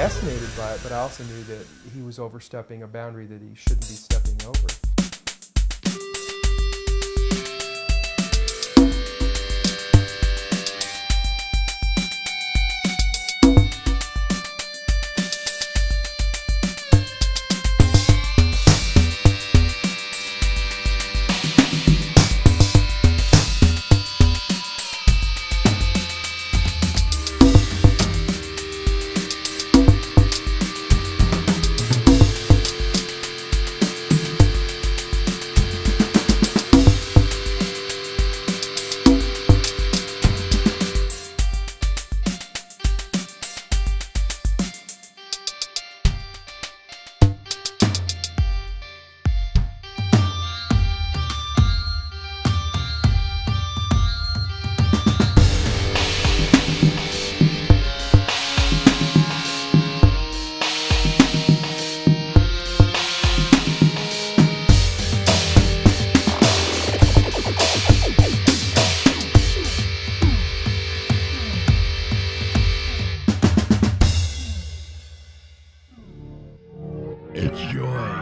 fascinated by it, but I also knew that he was overstepping a boundary that he shouldn't be stepping over. It's joy.